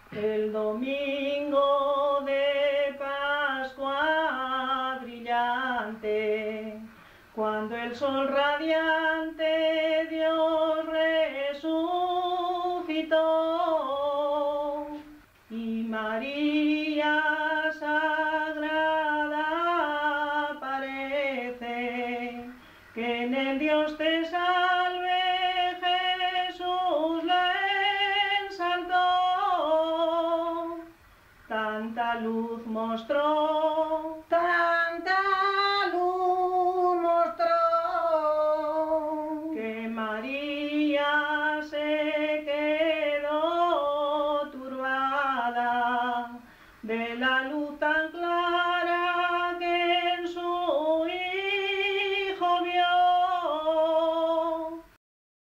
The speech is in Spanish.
El domingo de Pascua brillante, cuando el sol radiante Dios resucitó y María Sagrada aparece, que en el Dios te salve Jesús le ensalzó. Tanta luz mostró